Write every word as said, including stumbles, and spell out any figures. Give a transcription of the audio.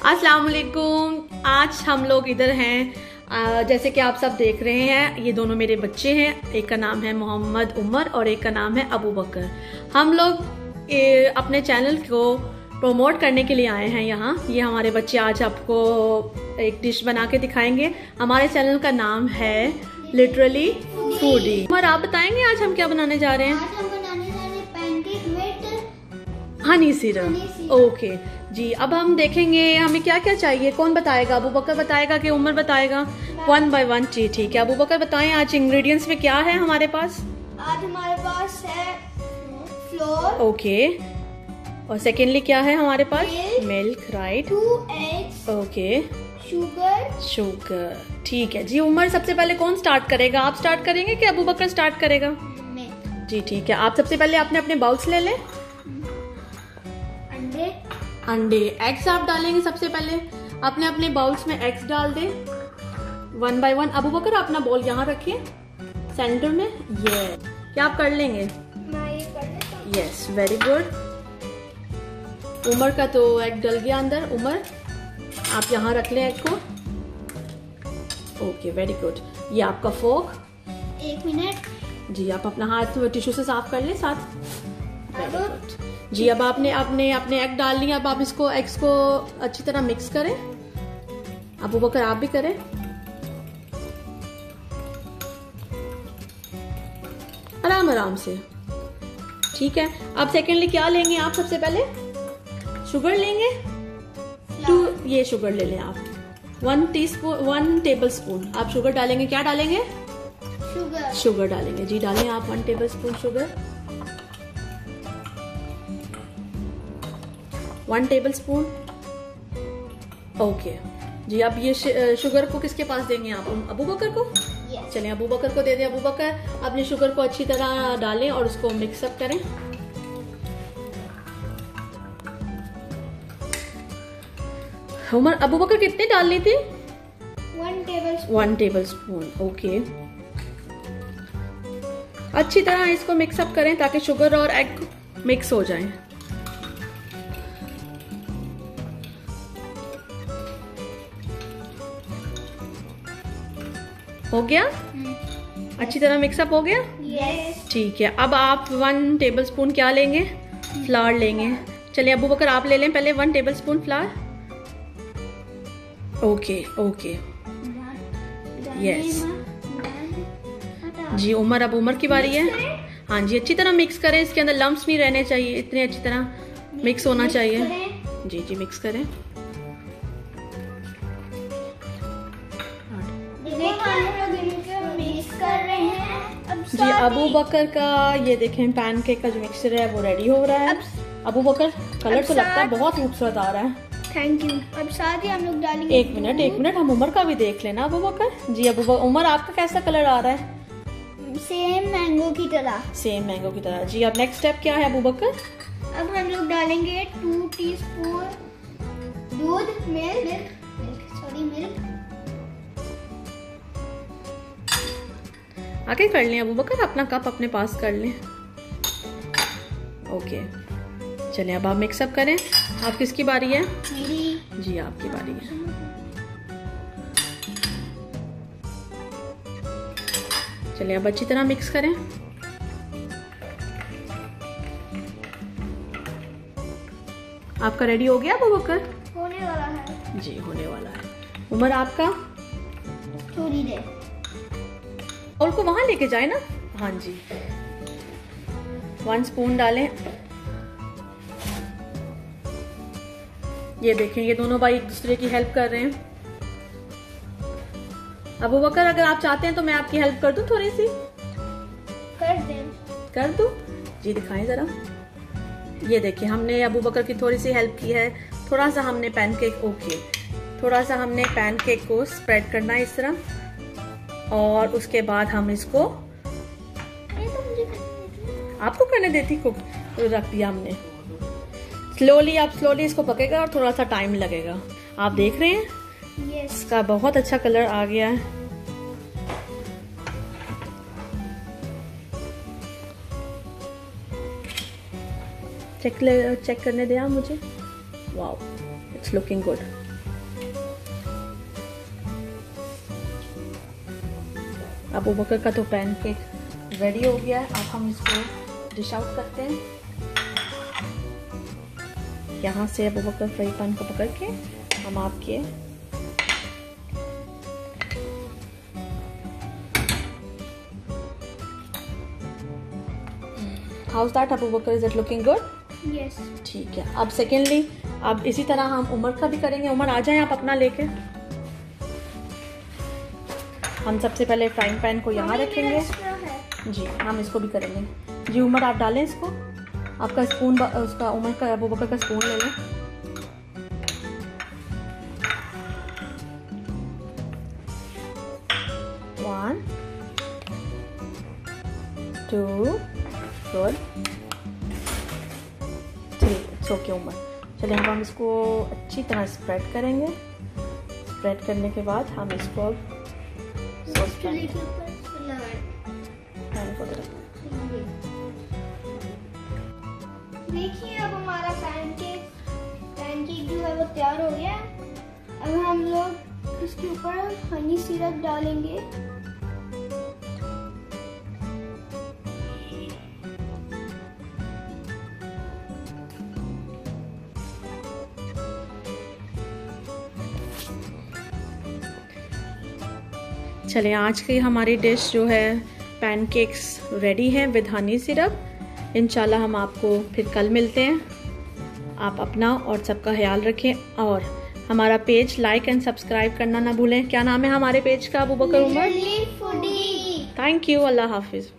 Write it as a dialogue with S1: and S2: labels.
S1: अस्सलाम वालेकुम। आज हम लोग इधर हैं, जैसे कि आप सब देख रहे हैं, ये दोनों मेरे बच्चे हैं। एक का नाम है मोहम्मद उमर और एक का नाम है अबू बकर। हम लोग अपने चैनल को प्रमोट करने के लिए आए हैं यहाँ। ये हमारे बच्चे आज आपको एक डिश बना के दिखाएंगे। हमारे चैनल का नाम है लिटरली फूडी। उमर, आप बताएंगे आज हम क्या बनाने जा रहे हैं?
S2: आज हम बनाने जा रहे हैं pancake with
S1: honey syrup. Okay जी, अब हम देखेंगे हमें क्या क्या चाहिए। कौन बताएगा? अबू बकर बताएगा कि उमर बताएगा? One by one. जी ठीक है, अबू बकर बताएं आज इंग्रेडिएंट्स में क्या है हमारे पास।
S2: आज हमारे पास है फ्लोर।
S1: ओके, और सेकेंडली क्या है हमारे पास? Milk, right.
S2: Two eggs.
S1: Okay,
S2: sugar.
S1: Sugar, ठीक है जी। उमर सबसे पहले कौन स्टार्ट करेगा? आप स्टार्ट करेंगे कि अबू बकर स्टार्ट करेगा?
S2: मैं।
S1: जी ठीक है, आप सबसे पहले आपने अपने बाउल्स ले लें।
S2: अंडे।
S1: अंडे, एग्स आप डालेंगे सबसे पहले। अपने अपने बाउल्स में एग्स डाल दे one by one. Abu Bakar अपना बॉल यहाँ रखिए सेंटर में। ये क्या आप कर लेंगे?
S2: मैं ये कर लेता हूं।
S1: Yes, very good. उमर का तो एग डल गया अंदर। उमर आप यहाँ रख लें एग को। Okay, very good. ये आपका फोक।
S2: एक मिनट
S1: जी, आप अपना हाथ टिश्यू से साफ कर लें साथ। वेरी गुड जी। अब आपने अपने अपने एग डाल लिए। अब आप इसको एग्स को अच्छी तरह मिक्स करें। अबू बकर आप भी करें। आराम आराम से, ठीक है। अब सेकेंडली क्या लेंगे आप? सबसे पहले शुगर लेंगे। टू ये शुगर ले लें आप। One teaspoon one tablespoon आप शुगर डालेंगे। क्या डालेंगे?
S2: शुगर।
S1: शुगर डालेंगे जी। डालें आप one tablespoon sugar. One tablespoon. Okay जी। अब ये शुगर को किसके पास देंगे आप? अबू बकर को।
S2: yes.
S1: चलें, अबू बकर को दे दें। अबू बकर अपने शुगर को अच्छी तरह डालें और उसको मिक्सअप करें। उमर, अबू बकर कितने डालनी थी?
S2: One tablespoon.
S1: One tablespoon. Okay, अच्छी तरह इसको मिक्सअप करें ताकि शुगर और एग मिक्स हो जाए। हो गया? अच्छी तरह मिक्सअप हो गया।
S2: यस।
S1: ठीक है, अब आप वन टेबल स्पून क्या लेंगे? फ्लावर लेंगे। चलिए अबू बकर आप ले लें पहले one tablespoon flour. Okay okay, yes जी। उमर, अब उमर की बारी है। हाँ जी, अच्छी तरह मिक्स करें। इसके अंदर लम्प्स नहीं रहने चाहिए, इतने अच्छी तरह मिक्स होना चाहिए। जी जी, मिक्स करें।
S2: मिक्स कर रहे हैं। अब
S1: जी, अबू बकर का ये देखें पैनकेक का जो मिक्सचर है वो रेडी हो रहा है। अबू बकर, कलर तो लगता है बहुत खूबसूरत आ रहा है।
S2: Thank you. अब साथ ही हम लोग डालेंगे।
S1: एक मिनट एक मिनट, हम उमर का भी देख लेना। अबू बकर जी, अबू बकर, उमर आपका कैसा कलर आ रहा है?
S2: सेम मैंगो की तरह।
S1: सेम मैंगो की तरह जी। अब नेक्स्ट स्टेप क्या है अबू बकर?
S2: अब हम लोग डालेंगे टू टीस्पून दूध। Milk milk sorry milk.
S1: आगे कर लें अबू बकर, अपना कप अपने पास कर लें। ओके, चलिए अब आप मिक्सअप करें। आप किसकी बारी है?
S2: मेरी।
S1: जी, आपकी बारी है। चलिए अब अच्छी तरह मिक्स करें। आपका रेडी हो गया अबू बकर?
S2: होने वाला है
S1: जी, होने वाला है। उमर आपका?
S2: थोड़ी देर।
S1: और को वहां लेके जाए ना। हाँ जी, वन स्पून डालें। ये देखें, ये दोनों भाई एक दूसरे की हेल्प कर रहे हैं। अबू बकर, अगर आप चाहते हैं तो मैं आपकी हेल्प कर दूं थोड़ी सी।
S2: कर दे।
S1: कर दूं जी, दिखाएं जरा। ये देखिए, हमने अबू बकर की थोड़ी सी हेल्प की है। थोड़ा सा हमने पैनकेक ओके थोड़ा सा हमने पैनकेक को स्प्रेड करना है इस तरह, और उसके बाद हम इसको आपको करने देती कुक रख दिया हमने। स्लोली आप स्लोली इसको पकेगा और थोड़ा सा टाइम लगेगा। आप देख रहे हैं
S2: यस।
S1: इसका बहुत अच्छा कलर आ गया है। चेक चेक करने दें आप मुझे। Wow, it's looking good. Abu Bakar का तो पैन केक रेडी हो गया है। अब हम इसको डिश आउट करते हैं। यहाँ से अबू बकर फ्राई पैन को पकड़ के हम आपके how's that Abu Bakar, is it looking good?
S2: Yes.
S1: ठीक है। अब सेकेंडली अब इसी तरह हम उमर का भी करेंगे। उमर आ जाएं आप अपना लेके। हम सबसे पहले फ्राइंग पैन को यहाँ रखेंगे जी, हम इसको भी करेंगे जी। उमर आप डालें इसको, आपका स्पून उसका उमर का अबू बकर का स्पून ले लें। One two good three. It's okay Umar. चलिए अब हम इसको अच्छी तरह स्प्रेड करेंगे। स्प्रेड करने के बाद हम इसको अब
S2: देखिए अब हमारा पैनकेक पैनकेक जो है वो तैयार हो गया है। अब हम लोग इसके ऊपर हनी सिरप डालेंगे।
S1: चलिए आज की हमारी डिश जो है पैनकेक्स रेडी है विद हनी सिरप। इंशाल्लाह हम आपको फिर कल मिलते हैं। आप अपना और सबका ख्याल रखें और हमारा पेज लाइक एंड सब्सक्राइब करना ना भूलें। क्या नाम है हमारे पेज का Abu Bakar Umar?
S2: Foodie.
S1: Thank you. अल्लाह हाफिज।